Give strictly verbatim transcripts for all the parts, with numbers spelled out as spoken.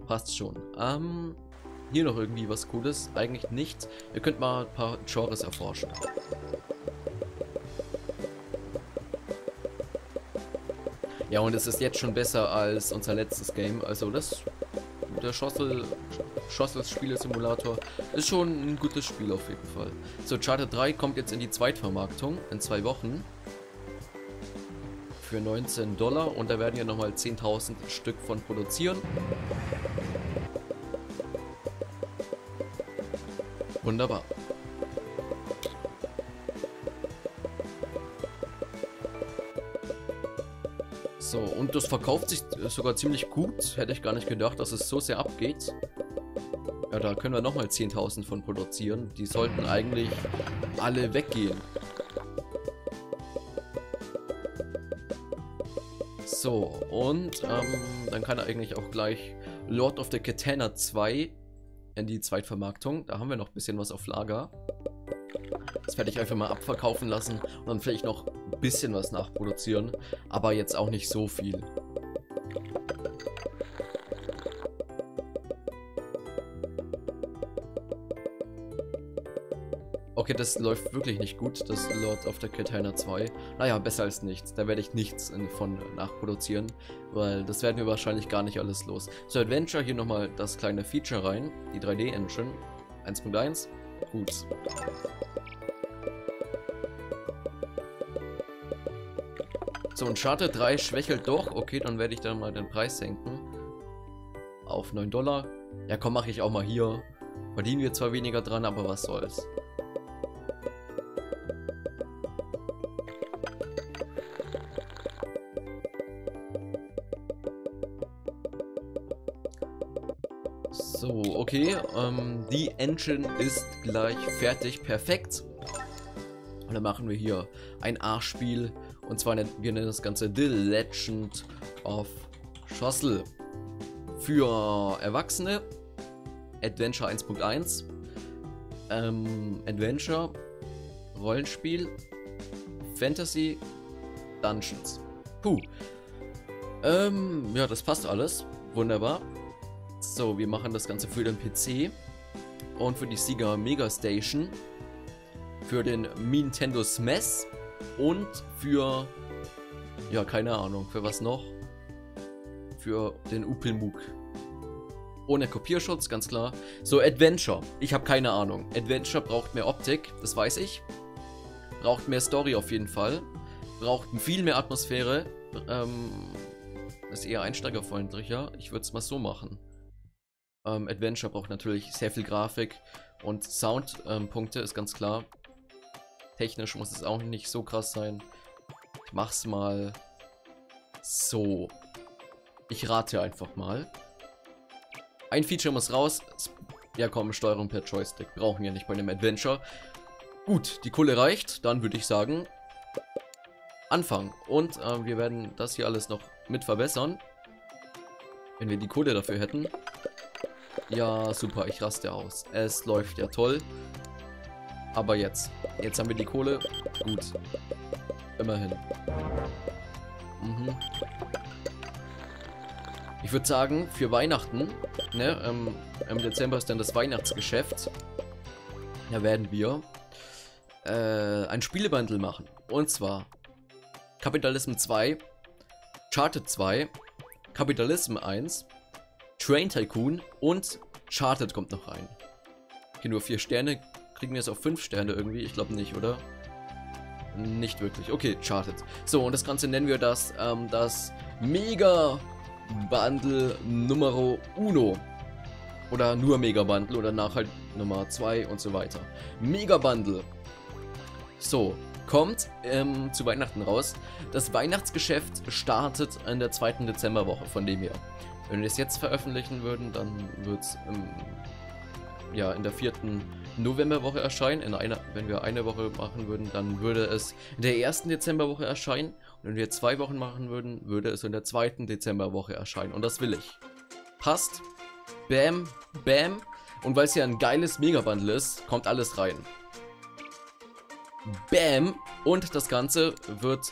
passt schon. Ähm, hier noch irgendwie was Cooles? Eigentlich nicht. Ihr könnt mal ein paar Genres erforschen. Ja, und es ist jetzt schon besser als unser letztes Game. Also das, der Schossel, Schossels Spiele-Simulator ist schon ein gutes Spiel auf jeden Fall. So, Uncharted drei kommt jetzt in die Zweitvermarktung in zwei Wochen. Für neunzehn Dollar. Und da werden ja nochmal zehntausend Stück von produzieren. Wunderbar. So, und das verkauft sich sogar ziemlich gut. Hätte ich gar nicht gedacht, dass es so sehr abgeht. Ja, da können wir nochmal zehntausend von produzieren. Die sollten eigentlich alle weggehen. So, und ähm, dann kann er eigentlich auch gleich Lord of the Katana zwei in die Zweitvermarktung. Da haben wir noch ein bisschen was auf Lager. Das werde ich einfach mal abverkaufen lassen und dann vielleicht noch ein bisschen was nachproduzieren, aber jetzt auch nicht so viel. Okay, das läuft wirklich nicht gut, das Lord of the Katana zwei. Naja, besser als nichts. Da werde ich nichts von nachproduzieren, weil das werden wir wahrscheinlich gar nicht alles los. So, Adventure, hier nochmal das kleine Feature rein. Die drei D Engine. eins Punkt eins. Gut. So, Uncharted drei schwächelt doch. Okay, dann werde ich dann mal den Preis senken. Auf neun Dollar. Ja, komm, mache ich auch mal hier. Verdienen wir zwar weniger dran, aber was soll's. So, okay, ähm, die Engine ist gleich fertig, perfekt. Und dann machen wir hier ein A-Spiel. Und zwar nennen wir das Ganze The Legend of Schossel. Für Erwachsene, Adventure eins Punkt eins, ähm, Adventure, Rollenspiel, Fantasy, Dungeons. Puh. Ähm, ja, das passt alles. Wunderbar. So, wir machen das Ganze für den P C und für die Sega Mega Station, für den Nintendo S M E S und für, ja, keine Ahnung, für was noch? Für den Upelmuk. Ohne Kopierschutz, ganz klar. So, Adventure. Ich habe keine Ahnung. Adventure braucht mehr Optik, das weiß ich. Braucht mehr Story auf jeden Fall. Braucht viel mehr Atmosphäre. Ähm, ist eher einsteigerfreundlicher. Ich würde es mal so machen. Ähm, Adventure braucht natürlich sehr viel Grafik und Soundpunkte, ähm, ist ganz klar. Technisch muss es auch nicht so krass sein. Ich mach's mal so. Ich rate einfach mal. Ein Feature muss raus. Ja komm, Steuerung per Joystick. Brauchen wir nicht bei einem Adventure. Gut, die Kohle reicht. Dann würde ich sagen, anfangen. Und äh, wir werden das hier alles noch mit verbessern. Wenn wir die Kohle dafür hätten. Ja, super, ich raste aus. Es läuft ja toll. Aber jetzt. Jetzt haben wir die Kohle. Gut. Immerhin. Mhm. Ich würde sagen, für Weihnachten, ne, ähm, im Dezember ist dann das Weihnachtsgeschäft. Da werden wir äh, ein Spielebundle machen. Und zwar Capitalism zwei, Uncharted zwei, Capitalism eins, Train Tycoon und Uncharted kommt noch rein. Okay, nur vier Sterne. Kriegen wir jetzt auf fünf Sterne irgendwie? Ich glaube nicht, oder? Nicht wirklich. Okay, Uncharted. So, und das Ganze nennen wir das, ähm, das Mega Bundle Numero Uno. Oder nur Mega Bundle oder Nachhalt Nummer zwei und so weiter. Mega Bundle. So, kommt ähm, zu Weihnachten raus. Das Weihnachtsgeschäft startet in der zweiten Dezemberwoche, von dem her. Wenn wir es jetzt veröffentlichen würden, dann wird es ähm, ja, in der vierten Novemberwoche erscheinen. In einer, wenn wir eine Woche machen würden, dann würde es in der ersten Dezemberwoche erscheinen. Und wenn wir zwei Wochen machen würden, würde es in der zweiten Dezemberwoche erscheinen. Und das will ich. Passt. Bam, bam. Und weil es ja ein geiles Mega-Bundle ist, kommt alles rein. Bam. Und das Ganze wird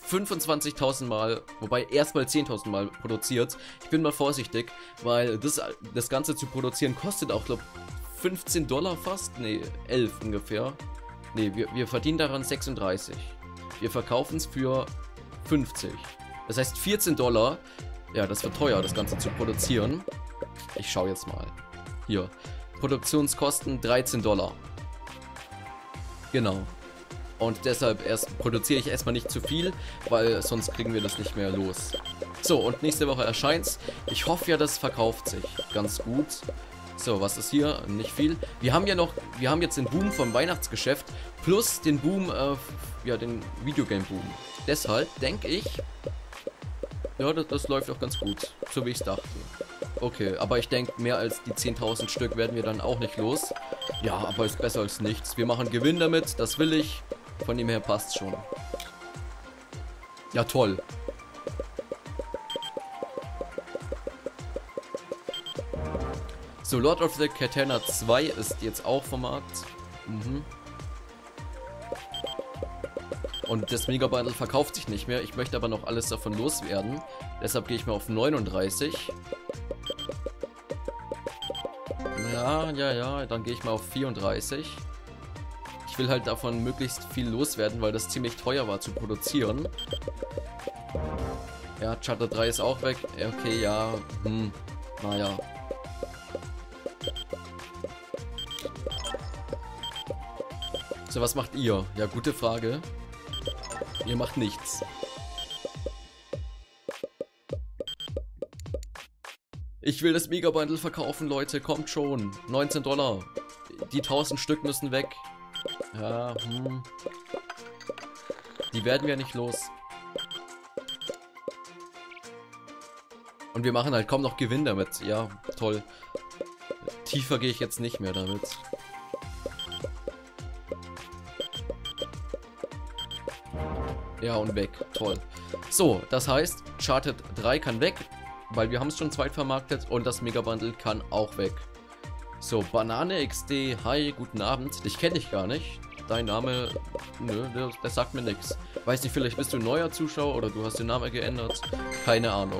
fünfundzwanzigtausend Mal, wobei erstmal zehntausend Mal produziert. Ich bin mal vorsichtig, weil das, das Ganze zu produzieren kostet auch, glaube ich, fünfzehn Dollar fast. Ne, elf ungefähr. Ne, wir, wir verdienen daran sechsunddreißig. Wir verkaufen es für fünfzig. Das heißt vierzehn Dollar. Ja, das wird teuer, das Ganze zu produzieren. Ich schaue jetzt mal. Hier. Produktionskosten dreizehn Dollar. Genau. Und deshalb erst produziere ich erstmal nicht zu viel, weil sonst kriegen wir das nicht mehr los. So, und nächste Woche erscheint's. Ich hoffe ja, das verkauft sich ganz gut. So, was ist hier? Nicht viel. Wir haben ja noch, wir haben jetzt den Boom vom Weihnachtsgeschäft plus den Boom, äh, ja, den Videogame-Boom. Deshalb denke ich, ja, das, das läuft auch ganz gut, so wie ich es dachte. Okay, aber ich denke, mehr als die zehntausend Stück werden wir dann auch nicht los. Ja, aber ist besser als nichts. Wir machen Gewinn damit, das will ich. Von dem her passt schon. Ja, toll. So, Lord of the Katana zwei ist jetzt auch vom Markt. Mhm. Und das Mega Bundle verkauft sich nicht mehr. Ich möchte aber noch alles davon loswerden. Deshalb gehe ich mal auf neununddreißig. Ja, ja, ja. Dann gehe ich mal auf vierunddreißig. Ich will halt davon möglichst viel loswerden, weil das ziemlich teuer war zu produzieren. Ja, Charter drei ist auch weg. Okay, ja. Hm. Naja. So, was macht ihr? Ja, gute Frage. Ihr macht nichts. Ich will das Mega Bundle verkaufen, Leute. Kommt schon. neunzehn Dollar. Die tausend Stück müssen weg. Ja, hm. Die werden wir nicht los. Und wir machen halt kaum noch Gewinn damit. Ja, toll. Tiefer gehe ich jetzt nicht mehr damit. Ja, und weg. Toll. So, das heißt, Charted drei kann weg, weil wir haben es schon zweitvermarktet und das Mega Bundle kann auch weg. So, Banane X D, hi, guten Abend. Dich kenne ich gar nicht. Dein Name, nö, der, der sagt mir nichts. Weiß nicht, vielleicht bist du ein neuer Zuschauer oder du hast den Namen geändert. Keine Ahnung.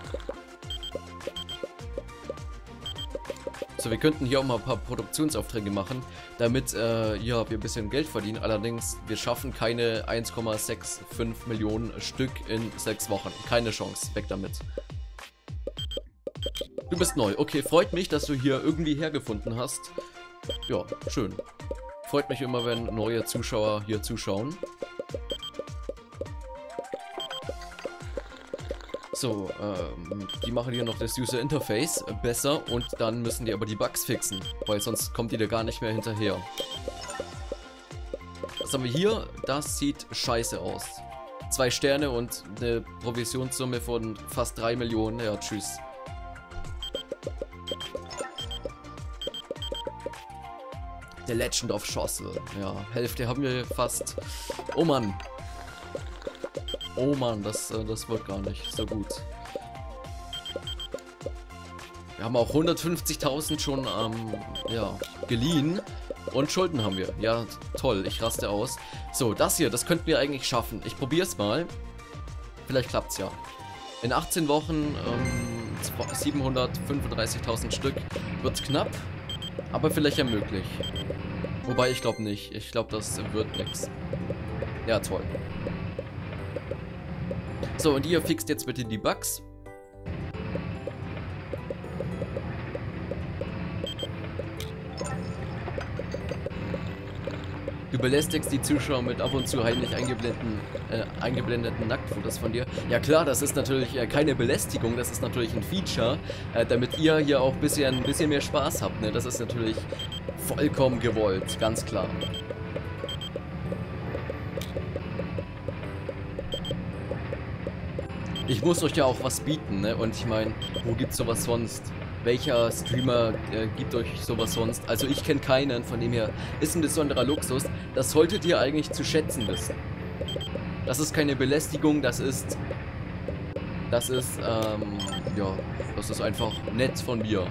So, wir könnten hier auch mal ein paar Produktionsaufträge machen, damit äh, ja, wir ein bisschen Geld verdienen. Allerdings, wir schaffen keine eins Komma fünfundsechzig Millionen Stück in sechs Wochen. Keine Chance. Weg damit. Du bist neu. Okay, freut mich, dass du hier irgendwie hergefunden hast. Ja, schön. Freut mich immer, wenn neue Zuschauer hier zuschauen. So, ähm, die machen hier noch das User Interface besser und dann müssen die aber die Bugs fixen, weil sonst kommt die da gar nicht mehr hinterher. Was haben wir hier? Das sieht scheiße aus. Zwei Sterne und eine Provisionssumme von fast drei Millionen. Ja, tschüss. The Legend of Schossel. Ja, Hälfte haben wir fast. Oh Mann. Oh Mann, das, das wird gar nicht so gut. Wir haben auch hundertfünfzigtausend schon ähm, ja, geliehen. Und Schulden haben wir. Ja, toll. Ich raste aus. So, das hier, das könnten wir eigentlich schaffen. Ich probiere es mal. Vielleicht klappt es ja. In achtzehn Wochen ähm, siebenhundertfünfunddreißigtausend Stück wird knapp. Aber vielleicht ja möglich. Wobei, ich glaube nicht. Ich glaube, das wird nichts. Ja, toll. So, und ihr fixt jetzt bitte die Bugs. Du belästigst die Zuschauer mit ab und zu heimlich eingeblendeten, äh, eingeblendeten Nacktfotos von dir. Ja klar, das ist natürlich äh, keine Belästigung, das ist natürlich ein Feature, äh, damit ihr hier auch ein bisschen, ein bisschen mehr Spaß habt. Ne? Das ist natürlich vollkommen gewollt, ganz klar. Ich muss euch ja auch was bieten, ne? Und ich meine, wo gibt's sowas sonst? Welcher Streamer äh, gibt euch sowas sonst? Also ich kenne keinen, von dem her ist ein besonderer Luxus. Das solltet ihr eigentlich zu schätzen wissen. Das ist keine Belästigung, das ist... Das ist, ähm, ja, das ist einfach nett von mir.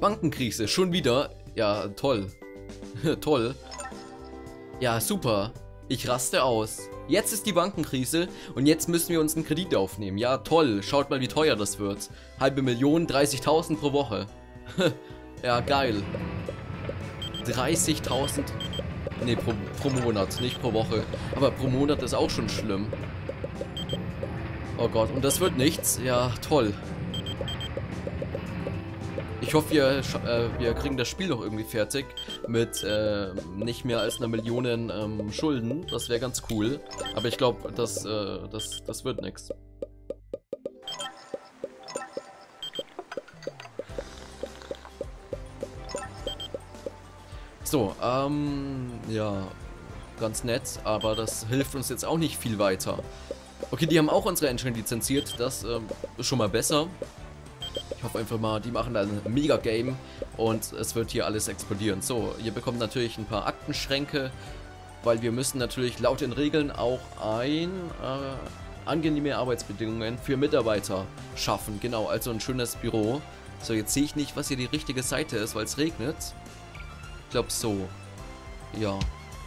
Bankenkrise, schon wieder. Ja, toll. Toll. Ja, super. Ich raste aus. Jetzt ist die Bankenkrise und jetzt müssen wir uns einen Kredit aufnehmen. Ja, toll. Schaut mal, wie teuer das wird. Halbe Million, dreißigtausend pro Woche. Ja, geil. dreißigtausend. Ne, pro, pro Monat, nicht pro Woche. Aber pro Monat ist auch schon schlimm. Oh Gott, und das wird nichts. Ja, toll. Ich hoffe, wir, äh, wir kriegen das Spiel noch irgendwie fertig mit äh, nicht mehr als einer Million ähm, Schulden. Das wäre ganz cool. Aber ich glaube, das, äh, das, das wird nichts. So, ähm, ja, ganz nett, aber das hilft uns jetzt auch nicht viel weiter. Okay, die haben auch unsere Engine lizenziert, das ähm, ist schon mal besser. Ich hoffe einfach mal, die machen ein Mega-Game und es wird hier alles explodieren. So, ihr bekommt natürlich ein paar Aktenschränke, weil wir müssen natürlich laut den Regeln auch ein äh, angenehme Arbeitsbedingungen für Mitarbeiter schaffen. Genau, also ein schönes Büro. So, jetzt sehe ich nicht, was hier die richtige Seite ist, weil es regnet. Ich glaube so. Ja.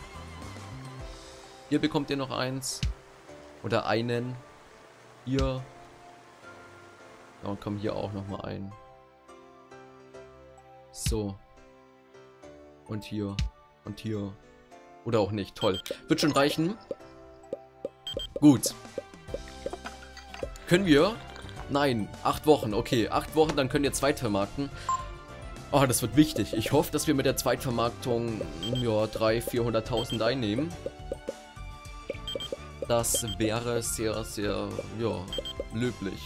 Hier bekommt ihr noch eins. Oder einen. Hier. Ja, und kommen hier auch nochmal ein. So. Und hier. Und hier. Oder auch nicht. Toll. Wird schon reichen. Gut. Können wir? Nein. Acht Wochen. Okay. Acht Wochen, dann können wir zweitvermarkten. Oh, das wird wichtig. Ich hoffe, dass wir mit der Zweitvermarktung ja, dreihunderttausend, vierhunderttausend einnehmen. Das wäre sehr, sehr, ja, löblich.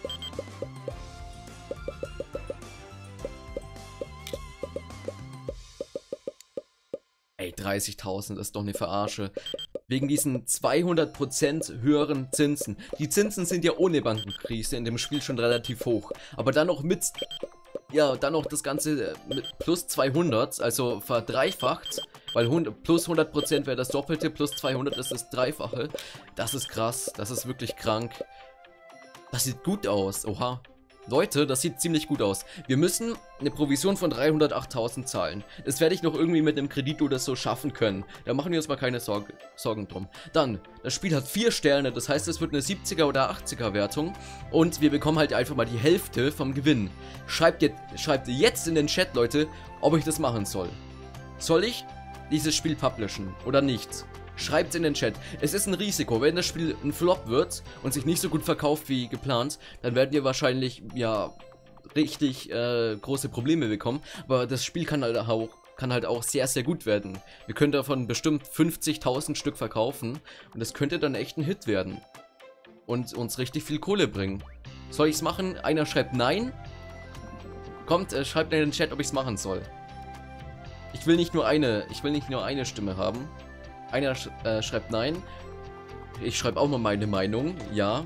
Ey, dreißigtausend ist doch eine Verarsche. Wegen diesen zweihundert Prozent höheren Zinsen. Die Zinsen sind ja ohne Bankenkrise in dem Spiel schon relativ hoch. Aber dann noch mit, ja, dann noch das Ganze mit plus zweihundert, also verdreifacht. Weil plus hundert Prozent wäre das Doppelte, plus zweihundert ist das Dreifache. Das ist krass, das ist wirklich krank. Das sieht gut aus, oha. Leute, das sieht ziemlich gut aus. Wir müssen eine Provision von dreihundertachttausend zahlen. Das werde ich noch irgendwie mit einem Kredit oder so schaffen können. Da machen wir uns mal keine Sorge, Sorgen drum. Dann, das Spiel hat vier Sterne, das heißt, es wird eine siebziger oder achtziger Wertung. Und wir bekommen halt einfach mal die Hälfte vom Gewinn. Schreibt jetzt, schreibt jetzt in den Chat, Leute, ob ich das machen soll. Soll ich dieses Spiel publishen oder nicht? Schreibt in den Chat. Es ist ein Risiko. Wenn das Spiel ein Flop wird und sich nicht so gut verkauft wie geplant, dann werden wir wahrscheinlich, ja, richtig äh, große Probleme bekommen. Aber das Spiel kann halt auch, kann halt auch sehr, sehr gut werden. Wir können davon bestimmt fünfzigtausend Stück verkaufen und das könnte dann echt ein Hit werden. Und uns richtig viel Kohle bringen. Soll ich es machen? Einer schreibt nein. Kommt, äh, schreibt in den Chat, ob ich es machen soll. Ich will nicht nur eine, ich will nicht nur eine Stimme haben. Einer sch äh, schreibt nein. Ich schreibe auch mal meine Meinung. Ja.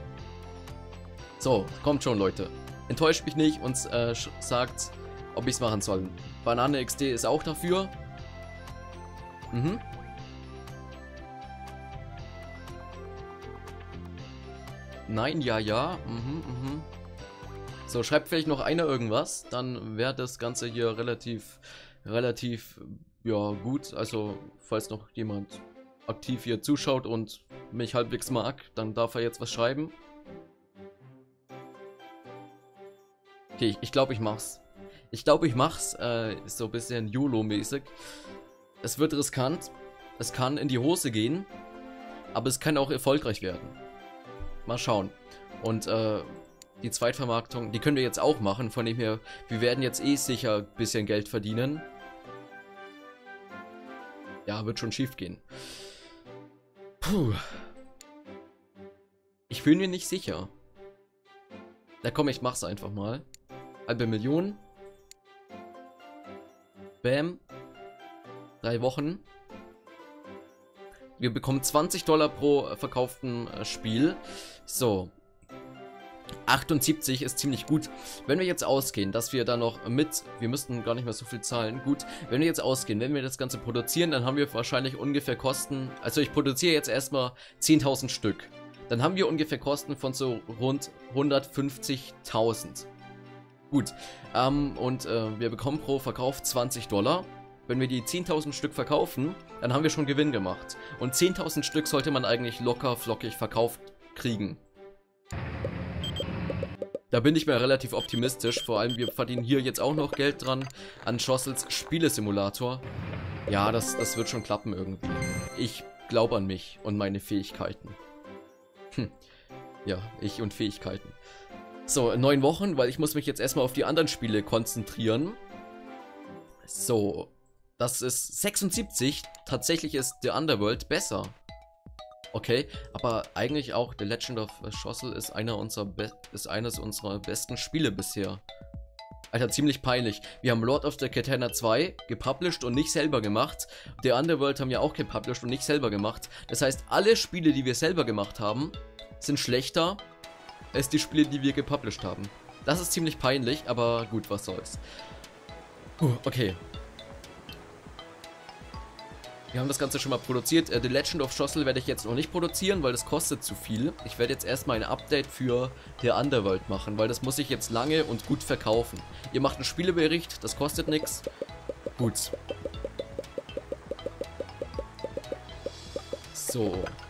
So, kommt schon, Leute. Enttäuscht mich nicht und äh, sagt, ob ich es machen soll. Banane X D ist auch dafür. Mhm. Nein, ja, ja. Mhm, mhm. So, schreibt vielleicht noch einer irgendwas. Dann wäre das Ganze hier relativ, relativ... ja, gut, also falls noch jemand aktiv hier zuschaut und mich halbwegs mag, dann darf er jetzt was schreiben. Okay, ich, ich glaube, ich mach's. Ich glaube, ich mach's, äh, ist so ein bisschen YOLO-mäßig. Es wird riskant, es kann in die Hose gehen, aber es kann auch erfolgreich werden. Mal schauen. Und, äh, die Zweitvermarktung, die können wir jetzt auch machen, von dem her, wir werden jetzt eh sicher ein bisschen Geld verdienen. Ja, wird schon schief gehen. Puh. Ich bin mir nicht sicher. Na komm, ich mach's einfach mal. Halbe Million. Bam. Drei Wochen. Wir bekommen zwanzig Dollar pro verkauften Spiel. So. achtundsiebzig ist ziemlich gut. Wenn wir jetzt ausgehen, dass wir da noch mit, wir müssten gar nicht mehr so viel zahlen, gut, wenn wir jetzt ausgehen, wenn wir das Ganze produzieren, dann haben wir wahrscheinlich ungefähr Kosten, also ich produziere jetzt erstmal zehntausend Stück, dann haben wir ungefähr Kosten von so rund hundertfünfzigtausend. Gut, ähm, und äh, wir bekommen pro Verkauf zwanzig Dollar. Wenn wir die zehntausend Stück verkaufen, dann haben wir schon Gewinn gemacht. Und zehntausend Stück sollte man eigentlich locker flockig verkauft kriegen. Da bin ich mir relativ optimistisch, vor allem wir verdienen hier jetzt auch noch Geld dran an Schossels Spielesimulator. Ja, das, das wird schon klappen irgendwie. Ich glaube an mich und meine Fähigkeiten. Hm. Ja, ich und Fähigkeiten. So, neun Wochen, weil ich muss mich jetzt erstmal auf die anderen Spiele konzentrieren. So, das ist sechsundsiebzig. Tatsächlich ist The Underworld besser. Okay, aber eigentlich auch The Legend of Schossel ist einer unserer Be ist eines unserer besten Spiele bisher. Alter, ziemlich peinlich. Wir haben Lord of the Katana zwei gepublished und nicht selber gemacht. The Underworld haben wir auch gepublished und nicht selber gemacht. Das heißt, alle Spiele, die wir selber gemacht haben, sind schlechter als die Spiele, die wir gepublished haben. Das ist ziemlich peinlich, aber gut, was soll's. Uh, okay. Wir haben das Ganze schon mal produziert. Äh, The Legend of Schossel werde ich jetzt noch nicht produzieren, weil das kostet zu viel. Ich werde jetzt erstmal ein Update für The Underworld machen, weil das muss ich jetzt lange und gut verkaufen. Ihr macht einen Spielebericht, das kostet nichts. Gut. So.